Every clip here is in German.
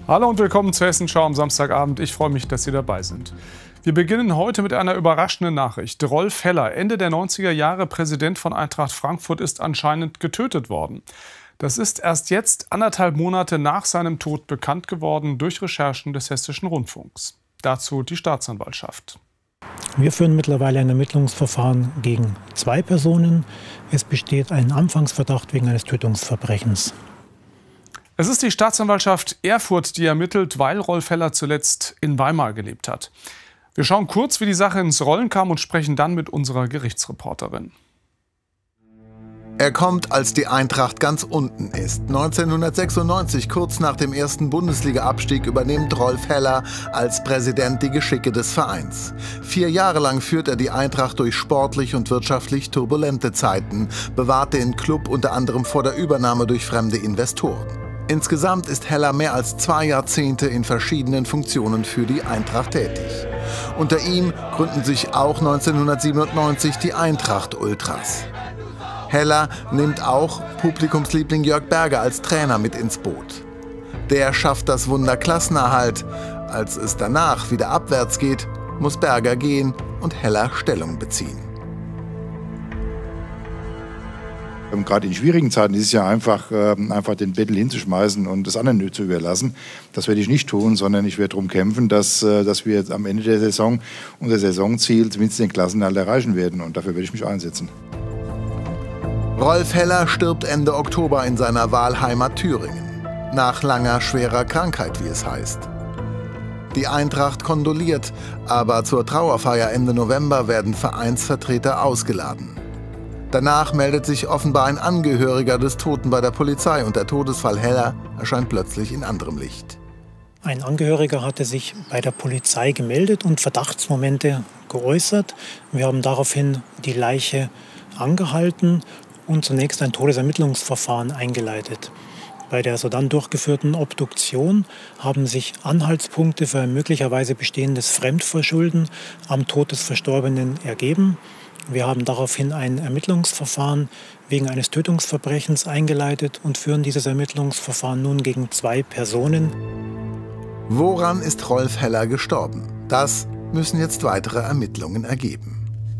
Hallo und willkommen zur Hessenschau am Samstagabend. Ich freue mich, dass Sie dabei sind. Wir beginnen heute mit einer überraschenden Nachricht. Rolf Heller, Ende der 90er Jahre Präsident von Eintracht Frankfurt, ist anscheinend getötet worden. Das ist erst jetzt, 1,5 Monate nach seinem Tod, bekannt geworden durch Recherchen des Hessischen Rundfunks. Dazu die Staatsanwaltschaft. Wir führen mittlerweile ein Ermittlungsverfahren gegen 2 Personen. Es besteht ein Anfangsverdacht wegen eines Tötungsverbrechens. Es ist die Staatsanwaltschaft Erfurt, die ermittelt, weil Rolf Heller zuletzt in Weimar gelebt hat. Wir schauen kurz, wie die Sache ins Rollen kam und sprechen dann mit unserer Gerichtsreporterin. Er kommt, als die Eintracht ganz unten ist. 1996, kurz nach dem ersten Bundesliga-Abstieg, übernimmt Rolf Heller als Präsident die Geschicke des Vereins. 4 Jahre lang führt er die Eintracht durch sportlich und wirtschaftlich turbulente Zeiten, bewahrt den Klub unter anderem vor der Übernahme durch fremde Investoren. Insgesamt ist Heller mehr als 2 Jahrzehnte in verschiedenen Funktionen für die Eintracht tätig. Unter ihm gründen sich auch 1997 die Eintracht-Ultras. Heller nimmt auch Publikumsliebling Jörg Berger als Trainer mit ins Boot. Der schafft das Wunder Klassenerhalt. Als es danach wieder abwärts geht, muss Berger gehen und Heller Stellung beziehen. Gerade in schwierigen Zeiten ist es ja einfach den Bettel hinzuschmeißen und das anderen zu überlassen. Das werde ich nicht tun, sondern ich werde darum kämpfen, dass wir jetzt am Ende der Saison unser Saisonziel, zumindest den Klassenerhalt, erreichen werden. Und dafür werde ich mich einsetzen. Rolf Heller stirbt Ende Oktober in seiner Wahlheimat Thüringen. Nach langer, schwerer Krankheit, wie es heißt. Die Eintracht kondoliert, aber zur Trauerfeier Ende November werden Vereinsvertreter ausgeladen. Danach meldet sich offenbar ein Angehöriger des Toten bei der Polizei und der Todesfall Heller erscheint plötzlich in anderem Licht. Ein Angehöriger hatte sich bei der Polizei gemeldet und Verdachtsmomente geäußert. Wir haben daraufhin die Leiche angehalten und zunächst ein Todesermittlungsverfahren eingeleitet. Bei der sodann durchgeführten Obduktion haben sich Anhaltspunkte für ein möglicherweise bestehendes Fremdverschulden am Tod des Verstorbenen ergeben. Wir haben daraufhin ein Ermittlungsverfahren wegen eines Tötungsverbrechens eingeleitet und führen dieses Ermittlungsverfahren nun gegen 2 Personen. Woran ist Rolf Heller gestorben? Das müssen jetzt weitere Ermittlungen ergeben.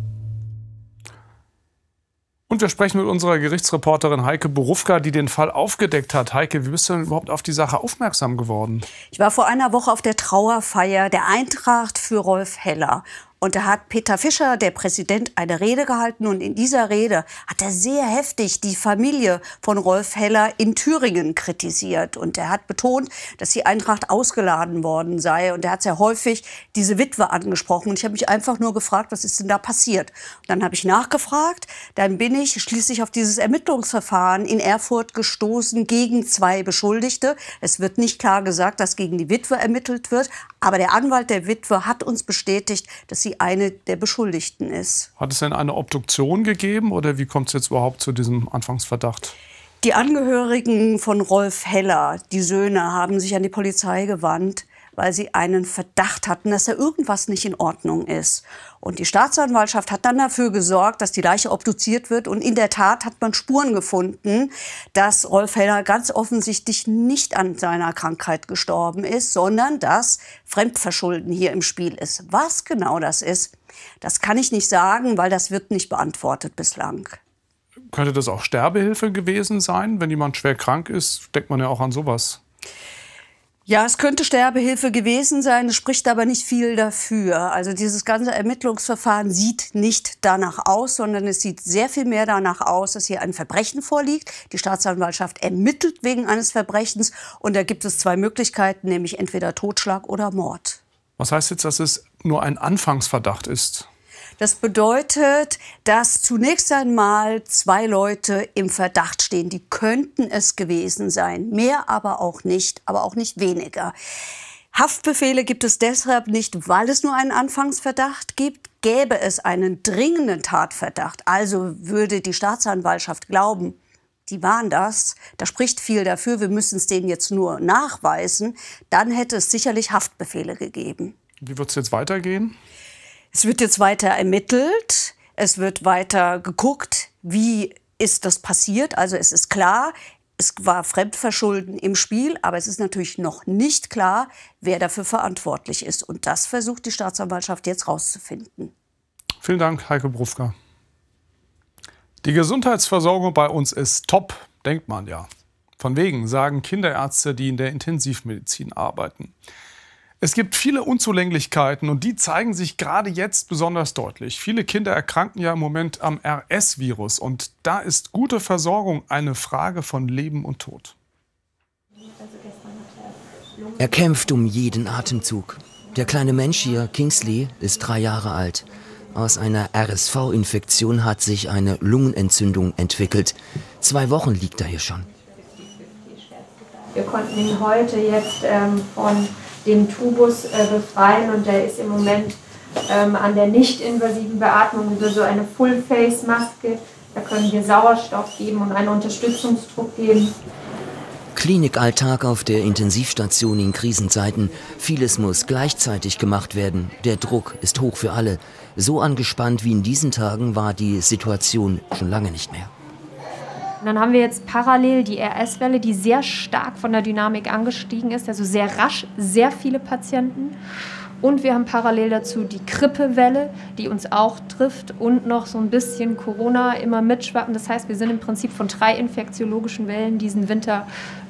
Und wir sprechen mit unserer Gerichtsreporterin Heike Borufka, die den Fall aufgedeckt hat. Heike, wie bist du denn überhaupt auf die Sache aufmerksam geworden? Ich war vor einer Woche auf der Trauerfeier der Eintracht für Rolf Heller. Und da hat Peter Fischer, der Präsident, eine Rede gehalten. Und in dieser Rede hat er sehr heftig die Familie von Rolf Heller in Thüringen kritisiert. Und er hat betont, dass die Eintracht ausgeladen worden sei. Und er hat sehr häufig diese Witwe angesprochen. Und ich habe mich einfach nur gefragt, was ist denn da passiert? Und dann habe ich nachgefragt. Dann bin ich schließlich auf dieses Ermittlungsverfahren in Erfurt gestoßen gegen 2 Beschuldigte. Es wird nicht klar gesagt, dass gegen die Witwe ermittelt wird. Aber der Anwalt der Witwe hat uns bestätigt, dass sie eine der Beschuldigten ist. Hat es denn eine Obduktion gegeben oder wie kommt es jetzt überhaupt zu diesem Anfangsverdacht? Die Angehörigen von Rolf Heller, die Söhne, haben sich an die Polizei gewandt, weil sie einen Verdacht hatten, dass da irgendwas nicht in Ordnung ist. Und die Staatsanwaltschaft hat dann dafür gesorgt, dass die Leiche obduziert wird. Und in der Tat hat man Spuren gefunden, dass Rolf Heller ganz offensichtlich nicht an seiner Krankheit gestorben ist, sondern dass Fremdverschulden hier im Spiel ist. Was genau das ist, das kann ich nicht sagen, weil das wird nicht beantwortet bislang. Könnte das auch Sterbehilfe gewesen sein? Wenn jemand schwer krank ist, denkt man ja auch an sowas. Ja, es könnte Sterbehilfe gewesen sein, es spricht aber nicht viel dafür. Also dieses ganze Ermittlungsverfahren sieht nicht danach aus, sondern es sieht sehr viel mehr danach aus, dass hier ein Verbrechen vorliegt. Die Staatsanwaltschaft ermittelt wegen eines Verbrechens und da gibt es 2 Möglichkeiten, nämlich entweder Totschlag oder Mord. Was heißt jetzt, dass es nur ein Anfangsverdacht ist? Das bedeutet, dass zunächst einmal 2 Leute im Verdacht stehen. Die könnten es gewesen sein. Mehr aber auch nicht weniger. Haftbefehle gibt es deshalb nicht, weil es nur einen Anfangsverdacht gibt. Gäbe es einen dringenden Tatverdacht, also würde die Staatsanwaltschaft glauben, die waren das, da spricht viel dafür, wir müssen es denen jetzt nur nachweisen, dann hätte es sicherlich Haftbefehle gegeben. Wie wird es jetzt weitergehen? Es wird jetzt weiter ermittelt, es wird weiter geguckt, wie ist das passiert. Also es ist klar, Es war Fremdverschulden im Spiel, aber es ist natürlich noch nicht klar, wer dafür verantwortlich ist. Und das versucht die Staatsanwaltschaft jetzt rauszufinden. Vielen Dank, Heike Brufka. Die Gesundheitsversorgung bei uns ist top, denkt man ja. Von wegen, sagen Kinderärzte, die in der Intensivmedizin arbeiten. Es gibt viele Unzulänglichkeiten und die zeigen sich gerade jetzt besonders deutlich. Viele Kinder erkranken ja im Moment am RS-Virus und da ist gute Versorgung eine Frage von Leben und Tod. Er kämpft um jeden Atemzug. Der kleine Mensch hier, Kingsley, ist 3 Jahre alt. Aus einer RSV-Infektion hat sich eine Lungenentzündung entwickelt. 2 Wochen liegt er hier schon. Wir konnten ihn heute jetzt von dem Tubus befreien und der ist im Moment an der nicht-invasiven Beatmung über so eine Full-Face-Maske. Da können wir Sauerstoff geben und einen Unterstützungsdruck geben. Klinikalltag auf der Intensivstation in Krisenzeiten. Vieles muss gleichzeitig gemacht werden. Der Druck ist hoch für alle. So angespannt wie in diesen Tagen war die Situation schon lange nicht mehr. Und dann haben wir jetzt parallel die RS-Welle, die sehr stark von der Dynamik angestiegen ist, also sehr rasch, sehr viele Patienten. Und wir haben parallel dazu die Grippewelle, die uns auch trifft und noch so ein bisschen Corona immer mitschwappen. Das heißt, wir sind im Prinzip von 3 infektiologischen Wellen diesen Winter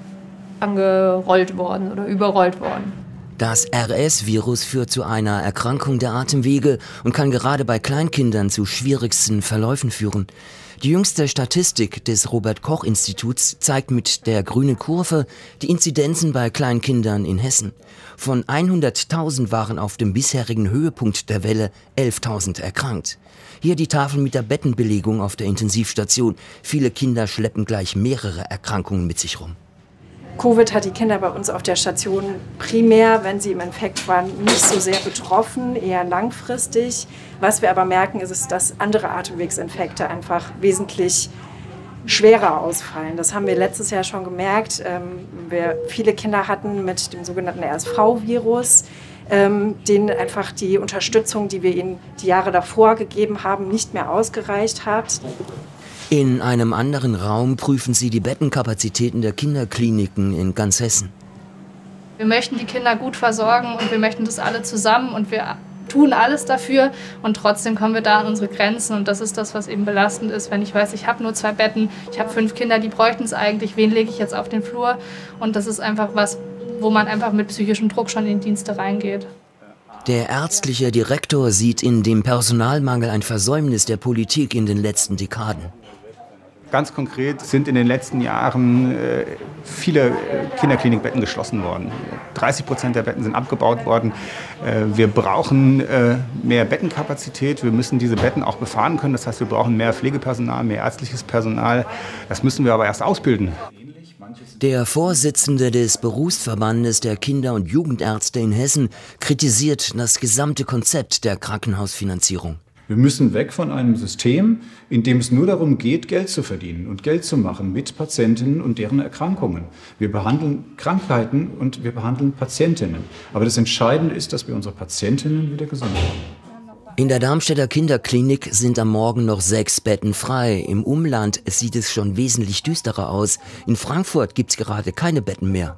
angerollt worden oder überrollt worden. Das RS-Virus führt zu einer Erkrankung der Atemwege und kann gerade bei Kleinkindern zu schwierigsten Verläufen führen. Die jüngste Statistik des Robert-Koch-Instituts zeigt mit der grünen Kurve die Inzidenzen bei Kleinkindern in Hessen. Von 100.000 waren auf dem bisherigen Höhepunkt der Welle 11.000 erkrankt. Hier die Tafel mit der Bettenbelegung auf der Intensivstation. Viele Kinder schleppen gleich mehrere Erkrankungen mit sich rum. Covid hat die Kinder bei uns auf der Station primär, wenn sie im Infekt waren, nicht so sehr betroffen, eher langfristig. Was wir aber merken, ist, dass andere Atemwegsinfekte einfach wesentlich schwerer ausfallen. Das haben wir letztes Jahr schon gemerkt. Wir viele Kinder hatten mit dem sogenannten RSV-Virus, denen einfach die Unterstützung, die wir ihnen die Jahre davor gegeben haben, nicht mehr ausgereicht hat. In einem anderen Raum prüfen sie die Bettenkapazitäten der Kinderkliniken in ganz Hessen. Wir möchten die Kinder gut versorgen und wir möchten das alle zusammen und wir tun alles dafür und trotzdem kommen wir da an unsere Grenzen und das ist das, was eben belastend ist, wenn ich weiß, ich habe nur 2 Betten, ich habe 5 Kinder, die bräuchten es eigentlich, wen lege ich jetzt auf den Flur und das ist einfach was, wo man einfach mit psychischem Druck schon in die Dienste reingeht. Der ärztliche Direktor sieht in dem Personalmangel ein Versäumnis der Politik in den letzten Dekaden. Ganz konkret sind in den letzten Jahren viele Kinderklinikbetten geschlossen worden. 30% der Betten sind abgebaut worden. Wir brauchen mehr Bettenkapazität. Wir müssen diese Betten auch befahren können. Das heißt, wir brauchen mehr Pflegepersonal, mehr ärztliches Personal. Das müssen wir aber erst ausbilden. Der Vorsitzende des Berufsverbandes der Kinder- und Jugendärzte in Hessen kritisiert das gesamte Konzept der Krankenhausfinanzierung. Wir müssen weg von einem System, in dem es nur darum geht, Geld zu verdienen und Geld zu machen mit Patientinnen und deren Erkrankungen. Wir behandeln Krankheiten und wir behandeln Patientinnen. Aber das Entscheidende ist, dass wir unsere Patientinnen wieder gesund machen. In der Darmstädter Kinderklinik sind am Morgen noch 6 Betten frei. Im Umland sieht es schon wesentlich düsterer aus. In Frankfurt gibt es gerade keine Betten mehr.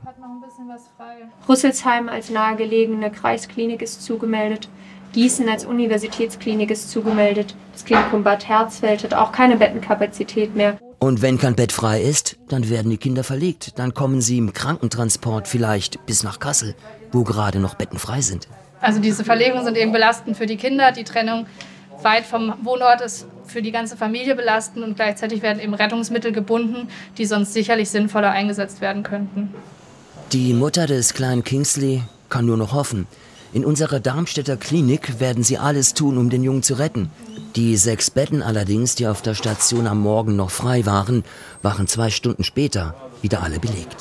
Rüsselsheim als nahegelegene Kreisklinik ist zugemeldet. Gießen als Universitätsklinik ist zugemeldet. Das Klinikum Bad Hersfeld hat auch keine Bettenkapazität mehr. Und wenn kein Bett frei ist, dann werden die Kinder verlegt. Dann kommen sie im Krankentransport vielleicht bis nach Kassel, wo gerade noch Betten frei sind. Also diese Verlegungen sind eben belastend für die Kinder. Die Trennung weit vom Wohnort ist für die ganze Familie belastend und gleichzeitig werden eben Rettungsmittel gebunden, die sonst sicherlich sinnvoller eingesetzt werden könnten. Die Mutter des kleinen Kingsley kann nur noch hoffen. In unserer Darmstädter Klinik werden sie alles tun, um den Jungen zu retten. Die 6 Betten allerdings, die auf der Station am Morgen noch frei waren, waren 2 Stunden später wieder alle belegt.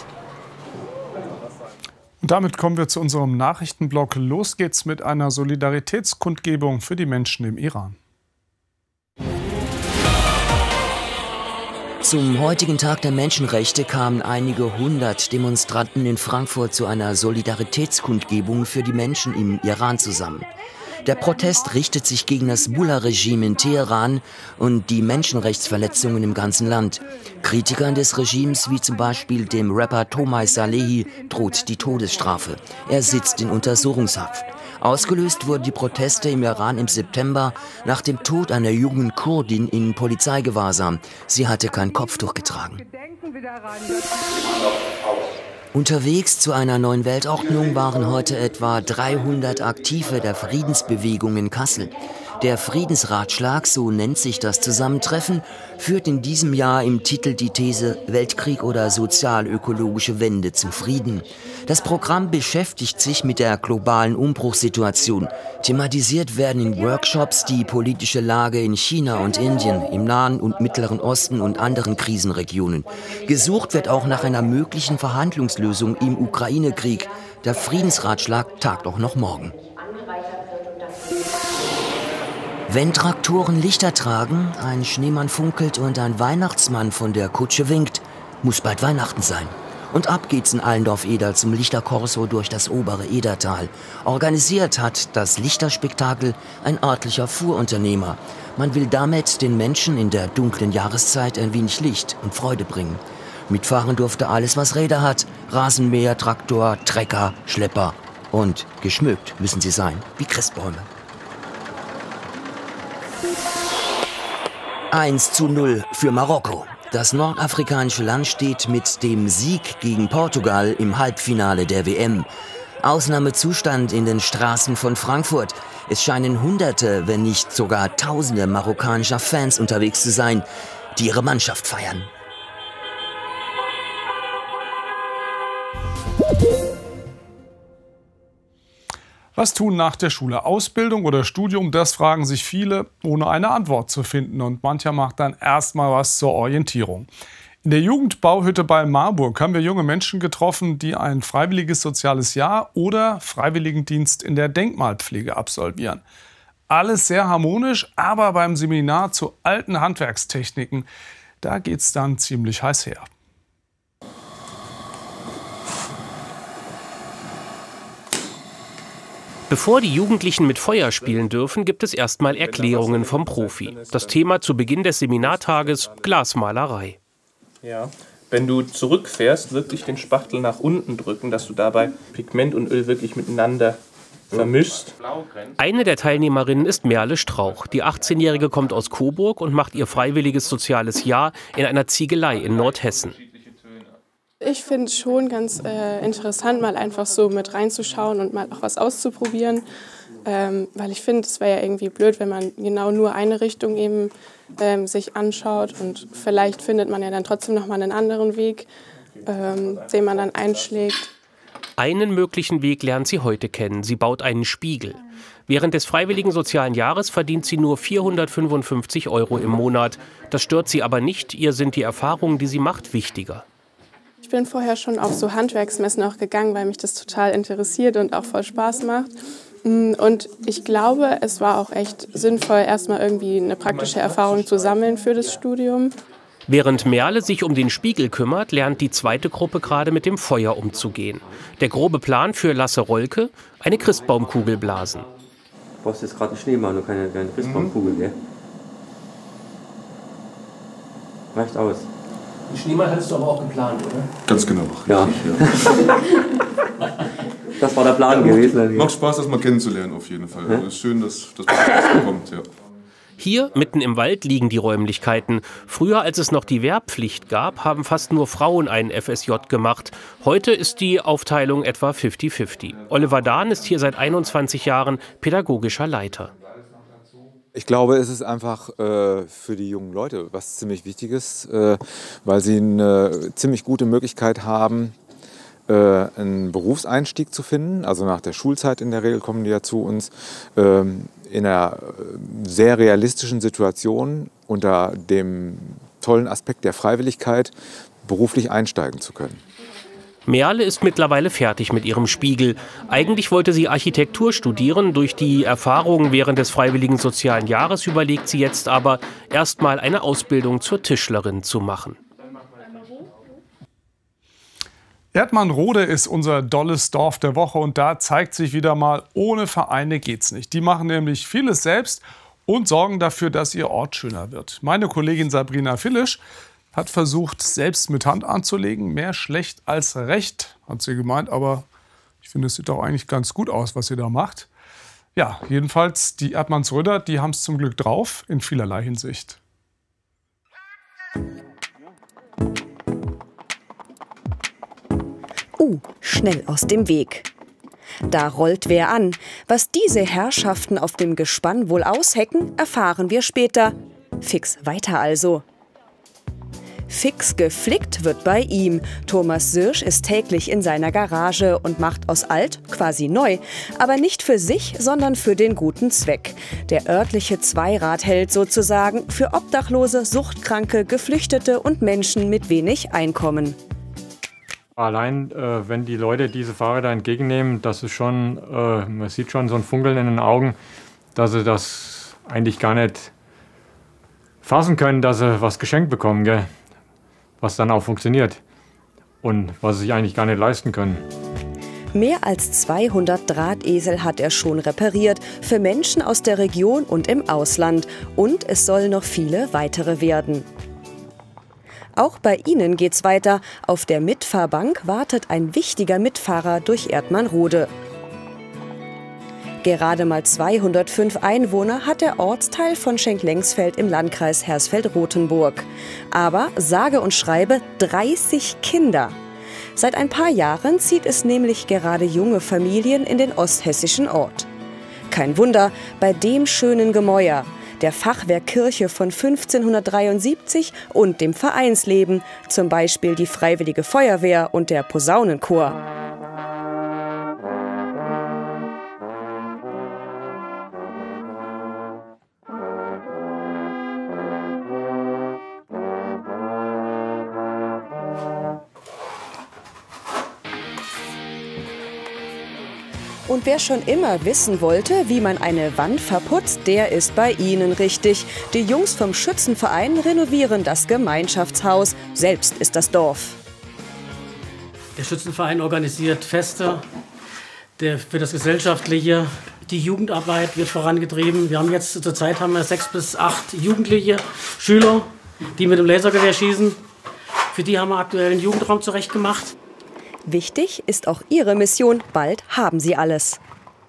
Und damit kommen wir zu unserem Nachrichtenblock. Los geht's mit einer Solidaritätskundgebung für die Menschen im Iran. Zum heutigen Tag der Menschenrechte kamen einige 100 Demonstranten in Frankfurt zu einer Solidaritätskundgebung für die Menschen im Iran zusammen. Der Protest richtet sich gegen das Mullah-Regime in Teheran und die Menschenrechtsverletzungen im ganzen Land. Kritikern des Regimes, wie zum Beispiel dem Rapper Tomay Salehi, droht die Todesstrafe. Er sitzt in Untersuchungshaft. Ausgelöst wurden die Proteste im Iran im September nach dem Tod einer jungen Kurdin in Polizeigewahrsam. Sie hatte kein Kopftuch getragen. Unterwegs zu einer neuen Weltordnung waren heute etwa 300 Aktive der Friedensbewegung in Kassel. Der Friedensratschlag, so nennt sich das Zusammentreffen, führt in diesem Jahr im Titel die These Weltkrieg oder sozial-ökologische Wende zum Frieden. Das Programm beschäftigt sich mit der globalen Umbruchssituation. Thematisiert werden in Workshops die politische Lage in China und Indien, im Nahen und Mittleren Osten und anderen Krisenregionen. Gesucht wird auch nach einer möglichen Verhandlungslösung im Ukraine-Krieg. Der Friedensratschlag tagt auch noch morgen. Wenn Traktoren Lichter tragen, ein Schneemann funkelt und ein Weihnachtsmann von der Kutsche winkt, muss bald Weihnachten sein. Und ab geht's in Allendorf-Eder zum Lichterkorso durch das obere Edertal. Organisiert hat das Lichterspektakel ein örtlicher Fuhrunternehmer. Man will damit den Menschen in der dunklen Jahreszeit ein wenig Licht und Freude bringen. Mitfahren durfte alles, was Räder hat. Rasenmäher, Traktor, Trecker, Schlepper. Und geschmückt müssen sie sein, wie Christbäume. 1:0 für Marokko. Das nordafrikanische Land steht mit dem Sieg gegen Portugal im Halbfinale der WM. Ausnahmezustand in den Straßen von Frankfurt. Es scheinen Hunderte, wenn nicht sogar Tausende marokkanischer Fans unterwegs zu sein, die ihre Mannschaft feiern. Was tun nach der Schule? Ausbildung oder Studium? Das fragen sich viele, ohne eine Antwort zu finden. Und mancher macht dann erstmal was zur Orientierung. In der Jugendbauhütte bei Marburg haben wir junge Menschen getroffen, die ein freiwilliges soziales Jahr oder Freiwilligendienst in der Denkmalpflege absolvieren. Alles sehr harmonisch, aber beim Seminar zu alten Handwerkstechniken, da geht's dann ziemlich heiß her. Bevor die Jugendlichen mit Feuer spielen dürfen, gibt es erstmal Erklärungen vom Profi. Das Thema zu Beginn des Seminartages: Glasmalerei. Ja. Wenn du zurückfährst, wirklich den Spachtel nach unten drücken, dass du dabei Pigment und Öl wirklich miteinander vermischst. Eine der Teilnehmerinnen ist Merle Strauch. Die 18-Jährige kommt aus Coburg und macht ihr freiwilliges soziales Jahr in einer Ziegelei in Nordhessen. Ich finde es schon ganz interessant, mal einfach so mit reinzuschauen und mal auch was auszuprobieren. Weil ich finde, es wäre ja irgendwie blöd, wenn man genau nur eine Richtung eben sich anschaut. Und vielleicht findet man ja dann trotzdem noch mal einen anderen Weg, den man dann einschlägt. Einen möglichen Weg lernt sie heute kennen. Sie baut einen Spiegel. Während des freiwilligen sozialen Jahres verdient sie nur 455 € im Monat. Das stört sie aber nicht. Ihr sind die Erfahrungen, die sie macht, wichtiger. Ich bin vorher schon auf so Handwerksmessen auch gegangen, weil mich das total interessiert und auch voll Spaß macht. Und ich glaube, es war auch echt sinnvoll, erstmal irgendwie eine praktische Erfahrung zu sammeln für das Studium. Während Merle sich um den Spiegel kümmert, lernt die zweite Gruppe gerade mit dem Feuer umzugehen. Der grobe Plan für Lasse Rolke: eine Christbaumkugel blasen. Du brauchst jetzt gerade einen Schneemann und keine Christbaumkugel, gell? Reicht aus. Den Schneemann hattest du aber auch geplant, oder? Ganz genau. Ja. Das war der Plan gewesen. Macht Spaß, das mal kennenzulernen, auf jeden Fall. Es ist schön, dass man das bekommt, ja. Hier, mitten im Wald, liegen die Räumlichkeiten. Früher, als es noch die Wehrpflicht gab, haben fast nur Frauen einen FSJ gemacht. Heute ist die Aufteilung etwa 50-50. Oliver Dahn ist hier seit 21 Jahren pädagogischer Leiter. Ich glaube, es ist einfach für die jungen Leute was ziemlich Wichtiges, weil sie eine ziemlich gute Möglichkeit haben, einen Berufseinstieg zu finden. Also nach der Schulzeit in der Regel kommen die ja zu uns in einer sehr realistischen Situation unter dem tollen Aspekt der Freiwilligkeit beruflich einsteigen zu können. Merle ist mittlerweile fertig mit ihrem Spiegel. Eigentlich wollte sie Architektur studieren. Durch die Erfahrungen während des freiwilligen sozialen Jahres überlegt sie jetzt aber, erstmal eine Ausbildung zur Tischlerin zu machen. Erdmannrode ist unser dolles Dorf der Woche und da zeigt sich wieder mal, ohne Vereine geht's nicht. Die machen nämlich vieles selbst und sorgen dafür, dass ihr Ort schöner wird. Meine Kollegin Sabrina Fillisch hat versucht, selbst mit Hand anzulegen. Mehr schlecht als recht, hat sie gemeint, aber ich finde, es sieht doch eigentlich ganz gut aus, was sie da macht. Ja, jedenfalls, die Erdmannsröder, die haben es zum Glück drauf, in vielerlei Hinsicht. Schnell aus dem Weg. Da rollt wer an. Was diese Herrschaften auf dem Gespann wohl aushecken, erfahren wir später. Fix weiter also. Fix geflickt wird bei ihm. Thomas Sirsch ist täglich in seiner Garage und macht aus alt quasi neu. Aber nicht für sich, sondern für den guten Zweck. Der örtliche Zweiratheld sozusagen für Obdachlose, Suchtkranke, Geflüchtete und Menschen mit wenig Einkommen. Allein, wenn die Leute diese Fahrräder entgegennehmen, das ist schon, man sieht schon so ein Funkeln in den Augen, dass sie das eigentlich gar nicht fassen können, dass sie was geschenkt bekommen, gell? Was dann auch funktioniert und was sie sich eigentlich gar nicht leisten können. Mehr als 200 Drahtesel hat er schon repariert, für Menschen aus der Region und im Ausland. Und es sollen noch viele weitere werden. Auch bei ihnen geht's weiter. Auf der Mitfahrbank wartet ein wichtiger Mitfahrer durch Erdmannrode. Gerade mal 205 Einwohner hat der Ortsteil von Schenk-Lengsfeld im Landkreis Hersfeld-Rotenburg. Aber sage und schreibe 30 Kinder. Seit ein paar Jahren zieht es nämlich gerade junge Familien in den osthessischen Ort. Kein Wunder, bei dem schönen Gemäuer, der Fachwerkkirche von 1573 und dem Vereinsleben, zum Beispiel die Freiwillige Feuerwehr und der Posaunenchor. Und wer schon immer wissen wollte, wie man eine Wand verputzt, der ist bei Ihnen richtig. Die Jungs vom Schützenverein renovieren das Gemeinschaftshaus. Selbst ist das Dorf. Der Schützenverein organisiert Feste für das Gesellschaftliche. Die Jugendarbeit wird vorangetrieben. Wir haben jetzt zurzeit 6 bis 8 jugendliche Schüler, die mit dem Lasergewehr schießen. Für die haben wir aktuell einen Jugendraum zurechtgemacht. Wichtig ist auch ihre Mission. Bald haben sie alles.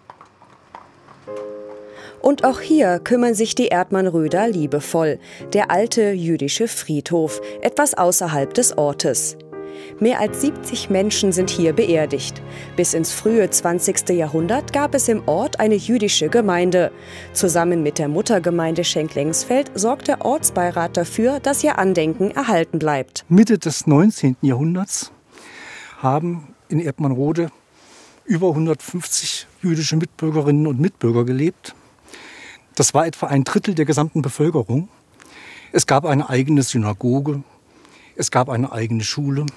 Und auch hier kümmern sich die Erdmannröder liebevoll. Der alte jüdische Friedhof, etwas außerhalb des Ortes. Mehr als 70 Menschen sind hier beerdigt. Bis ins frühe 20. Jahrhundert gab es im Ort eine jüdische Gemeinde. Zusammen mit der Muttergemeinde Schenk-Lengsfeld sorgt der Ortsbeirat dafür, dass ihr Andenken erhalten bleibt. Mitte des 19. Jahrhunderts haben in Erdmannrode über 150 jüdische Mitbürgerinnen und Mitbürger gelebt. Das war etwa ein Drittel der gesamten Bevölkerung. Es gab eine eigene Synagoge, es gab eine eigene Schule.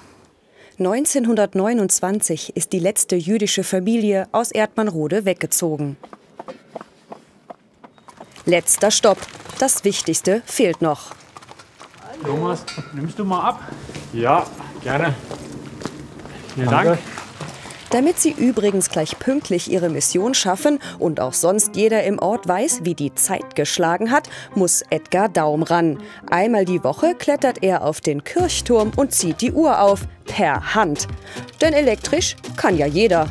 1929 ist die letzte jüdische Familie aus Erdmannrode weggezogen. Letzter Stopp. Das Wichtigste fehlt noch. Thomas, nimmst du mal ab? Ja, gerne. Vielen Dank. Damit sie übrigens gleich pünktlich ihre Mission schaffen und auch sonst jeder im Ort weiß, wie die Zeit geschlagen hat, muss Edgar Daum ran. Einmal die Woche klettert er auf den Kirchturm und zieht die Uhr auf, per Hand. Denn elektrisch kann ja jeder.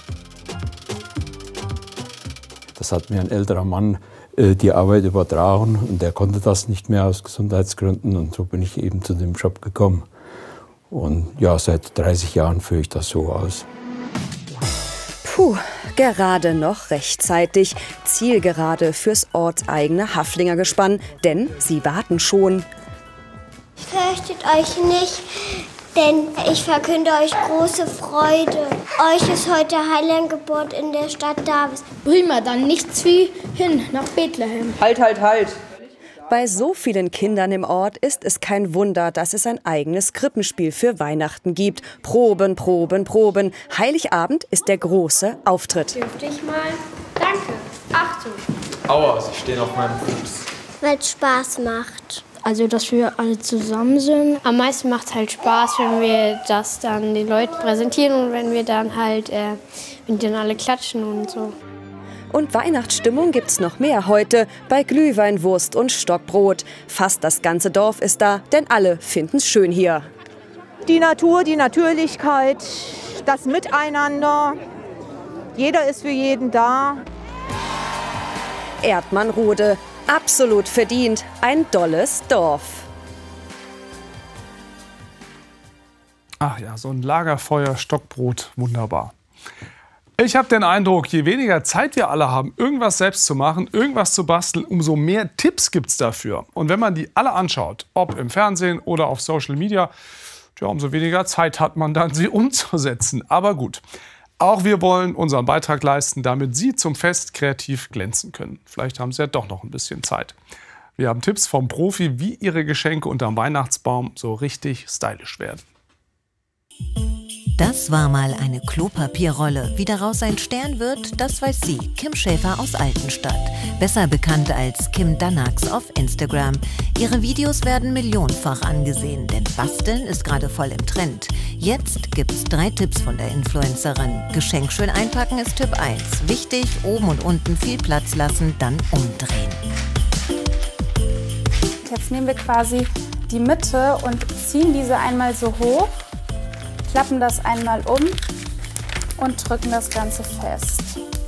Das hat mir ein älterer Mann die Arbeit übertragen und der konnte das nicht mehr aus Gesundheitsgründen und so bin ich eben zu dem Job gekommen. Und ja, seit 30 Jahren führe ich das so aus. Puh, gerade noch rechtzeitig. Zielgerade fürs ortseigene Haflingergespann, denn sie warten schon. Fürchtet euch nicht, denn ich verkünde euch große Freude. Euch ist heute Heiland geboren in der Stadt Davids. Prima, dann nichts wie hin nach Bethlehem. Halt, halt, halt! Bei so vielen Kindern im Ort ist es kein Wunder, dass es ein eigenes Krippenspiel für Weihnachten gibt. Proben, Proben, Proben. Heiligabend ist der große Auftritt. Dürfte ich mal? Danke. Achtung. Aua, Sie stehen auf meinem Fuß. Weil es Spaß macht. Also, dass wir alle zusammen sind. Am meisten macht es halt Spaß, wenn wir das dann den Leuten präsentieren und wenn wir dann halt, wenn die dann alle klatschen und so. Und Weihnachtsstimmung gibt's noch mehr heute bei Glühwein, Wurst und Stockbrot. Fast das ganze Dorf ist da, denn alle finden's schön hier. Die Natur, die Natürlichkeit, das Miteinander. Jeder ist für jeden da. Erdmannrode, absolut verdient, ein dolles Dorf. Ach ja, so ein Lagerfeuer, Stockbrot, wunderbar. Ich habe den Eindruck, je weniger Zeit wir alle haben, irgendwas selbst zu machen, irgendwas zu basteln, umso mehr Tipps gibt es dafür. Und wenn man die alle anschaut, ob im Fernsehen oder auf Social Media, ja, umso weniger Zeit hat man dann, sie umzusetzen. Aber gut, auch wir wollen unseren Beitrag leisten, damit Sie zum Fest kreativ glänzen können. Vielleicht haben Sie ja doch noch ein bisschen Zeit. Wir haben Tipps vom Profi, wie Ihre Geschenke unterm Weihnachtsbaum so richtig stylisch werden. Das war mal eine Klopapierrolle. Wie daraus ein Stern wird, das weiß sie, Kim Schäfer aus Altenstadt. Besser bekannt als Kim Dannax auf Instagram. Ihre Videos werden millionenfach angesehen, denn Basteln ist gerade voll im Trend. Jetzt gibt's 3 Tipps von der Influencerin. Geschenk schön einpacken ist Tipp 1. Wichtig, oben und unten viel Platz lassen, dann umdrehen. Jetzt nehmen wir quasi die Mitte und ziehen diese einmal so hoch. Klappen das einmal um und drücken das Ganze fest.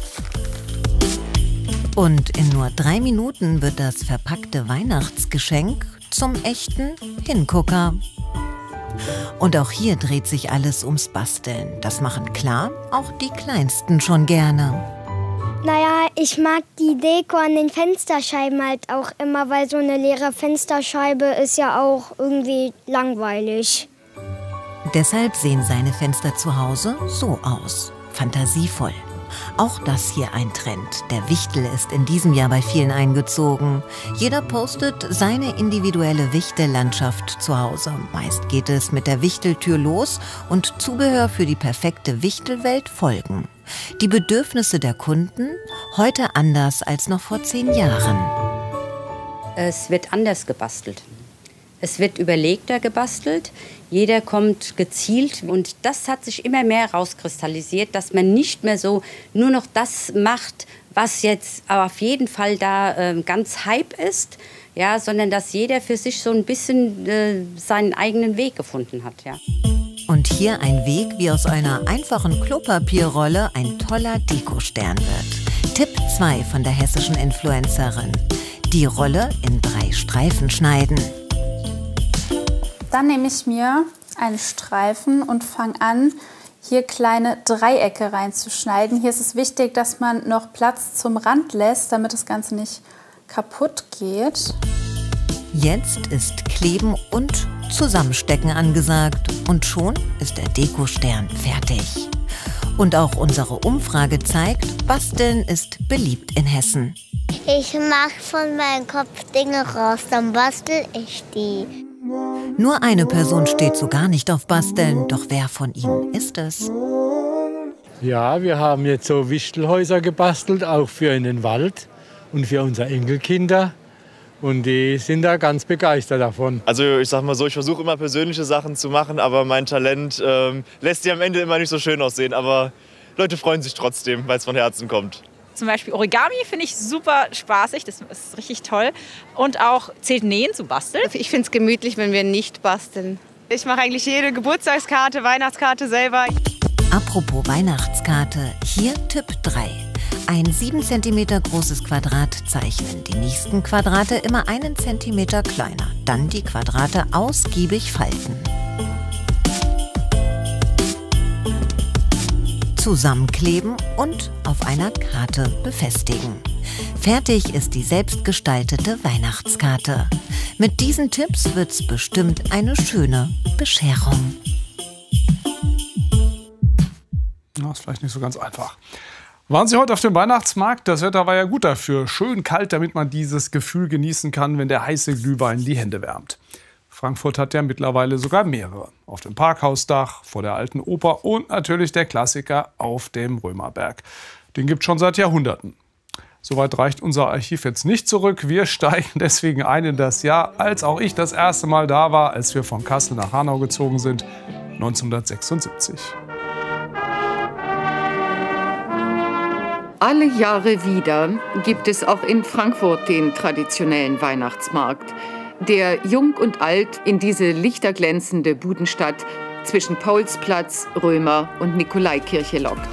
Und in nur 3 Minuten wird das verpackte Weihnachtsgeschenk zum echten Hingucker. Und auch hier dreht sich alles ums Basteln. Das machen klar auch die Kleinsten schon gerne. Naja, ich mag die Deko an den Fensterscheiben halt auch immer, weil so eine leere Fensterscheibe ist ja auch irgendwie langweilig. Deshalb sehen seine Fenster zu Hause so aus. Fantasievoll. Auch das hier ein Trend. Der Wichtel ist in diesem Jahr bei vielen eingezogen. Jeder postet seine individuelle Wichtellandschaft zu Hause. Meist geht es mit der Wichteltür los und Zubehör für die perfekte Wichtelwelt folgen. Die Bedürfnisse der Kunden heute anders als noch vor 10 Jahren. Es wird anders gebastelt. Es wird überlegter gebastelt, jeder kommt gezielt und das hat sich immer mehr rauskristallisiert, dass man nicht mehr so nur noch das macht, was jetzt auf jeden Fall da ganz Hype ist, ja, sondern dass jeder für sich so ein bisschen seinen eigenen Weg gefunden hat. Ja. Und hier ein Weg, wie aus einer einfachen Klopapierrolle ein toller Dekostern wird. Tipp 2 von der hessischen Influencerin. Die Rolle in 3 Streifen schneiden. Dann nehme ich mir einen Streifen und fange an, hier kleine Dreiecke reinzuschneiden. Hier ist es wichtig, dass man noch Platz zum Rand lässt, damit das Ganze nicht kaputt geht. Jetzt ist Kleben und Zusammenstecken angesagt. Und schon ist der Dekostern fertig. Und auch unsere Umfrage zeigt, Basteln ist beliebt in Hessen. Ich mache von meinem Kopf Dinge raus, dann bastel ich die. Nur eine Person steht so gar nicht auf Basteln, doch wer von Ihnen ist es? Ja, wir haben jetzt so Wichtelhäuser gebastelt, auch für in den Wald und für unsere Enkelkinder. Und die sind da ganz begeistert davon. Also ich sag mal so, ich versuche immer persönliche Sachen zu machen, aber mein Talent lässt die am Ende immer nicht so schön aussehen. Aber Leute freuen sich trotzdem, weil es von Herzen kommt. Zum Beispiel Origami finde ich super spaßig, das ist richtig toll. Und auch zählt Nähen zu basteln. Ich finde es gemütlich, wenn wir nicht basteln. Ich mache eigentlich jede Geburtstagskarte, Weihnachtskarte selber. Apropos Weihnachtskarte, hier Tipp 3. Ein 7 cm großes Quadrat zeichnen. Die nächsten Quadrate immer 1 cm kleiner. Dann die Quadrate ausgiebig falten. Zusammenkleben und auf einer Karte befestigen. Fertig ist die selbstgestaltete Weihnachtskarte. Mit diesen Tipps wird's bestimmt eine schöne Bescherung. Das ist vielleicht nicht so ganz einfach. Waren Sie heute auf dem Weihnachtsmarkt? Das Wetter war ja gut dafür. Schön kalt, damit man dieses Gefühl genießen kann, wenn der heiße Glühwein die Hände wärmt. Frankfurt hat ja mittlerweile sogar mehrere. Auf dem Parkhausdach, vor der Alten Oper und natürlich der Klassiker auf dem Römerberg. Den gibt es schon seit Jahrhunderten. Soweit reicht unser Archiv jetzt nicht zurück. Wir steigen deswegen ein in das Jahr, als auch ich das erste Mal da war, als wir von Kassel nach Hanau gezogen sind, 1976. Alle Jahre wieder gibt es auch in Frankfurt den traditionellen Weihnachtsmarkt, der Jung und Alt in diese lichterglänzende Budenstadt zwischen Paulsplatz, Römer und Nikolaikirche lockt.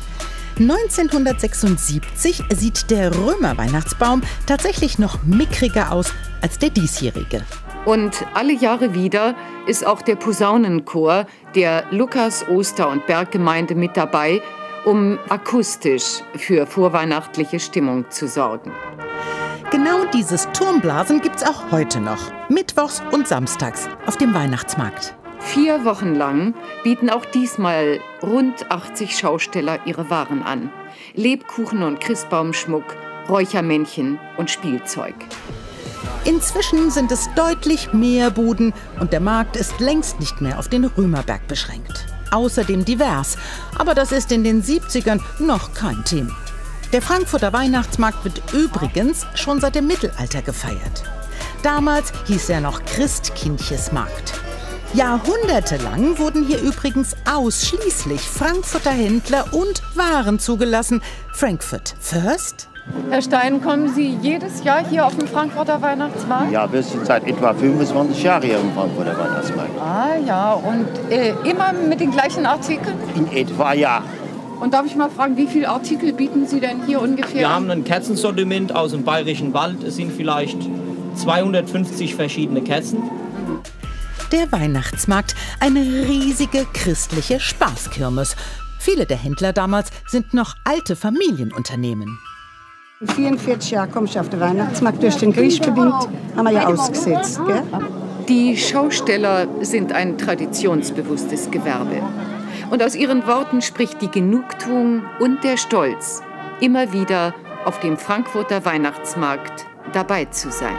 1976 sieht der Römer-Weihnachtsbaum tatsächlich noch mickriger aus als der diesjährige. Und alle Jahre wieder ist auch der Posaunenchor der Lukas-, Oster- und Berggemeinde mit dabei, um akustisch für vorweihnachtliche Stimmung zu sorgen. Genau dieses Turmblasen gibt's auch heute noch, mittwochs und samstags auf dem Weihnachtsmarkt. 4 Wochen lang bieten auch diesmal rund 80 Schausteller ihre Waren an. Lebkuchen und Christbaumschmuck, Räuchermännchen und Spielzeug. Inzwischen sind es deutlich mehr Buden und der Markt ist längst nicht mehr auf den Römerberg beschränkt. Außerdem divers, aber das ist in den 70ern noch kein Thema. Der Frankfurter Weihnachtsmarkt wird übrigens schon seit dem Mittelalter gefeiert. Damals hieß er noch Christkindchesmarkt. Jahrhundertelang wurden hier übrigens ausschließlich Frankfurter Händler und Waren zugelassen. Frankfurt first. Herr Stein, kommen Sie jedes Jahr hier auf den Frankfurter Weihnachtsmarkt? Ja, wir sind seit etwa 25 Jahren hier im Frankfurter Weihnachtsmarkt. Ah ja, und immer mit den gleichen Artikeln? In etwa, ja. Und darf ich mal fragen, wie viele Artikel bieten Sie denn hier ungefähr? Wir haben ein Kerzensortiment aus dem Bayerischen Wald. Es sind vielleicht 250 verschiedene Kerzen. Der Weihnachtsmarkt, eine riesige christliche Spaßkirmes. Viele der Händler damals sind noch alte Familienunternehmen. 44 Jahre komme ich auf den Weihnachtsmarkt. Durch den Krieg bedingt haben wir ja ausgesetzt. Gell? Die Schausteller sind ein traditionsbewusstes Gewerbe. Und aus ihren Worten spricht die Genugtuung und der Stolz, immer wieder auf dem Frankfurter Weihnachtsmarkt dabei zu sein.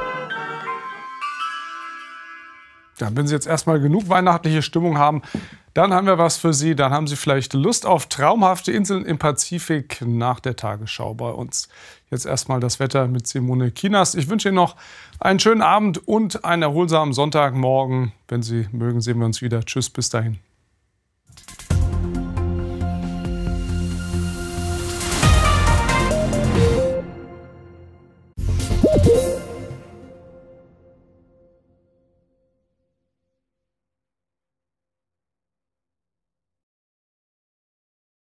Ja, wenn Sie jetzt erstmal genug weihnachtliche Stimmung haben, dann haben wir was für Sie. Dann haben Sie vielleicht Lust auf traumhafte Inseln im Pazifik nach der Tagesschau bei uns. Jetzt erstmal das Wetter mit Simone Kienast. Ich wünsche Ihnen noch einen schönen Abend und einen erholsamen Sonntagmorgen. Wenn Sie mögen, sehen wir uns wieder. Tschüss, bis dahin.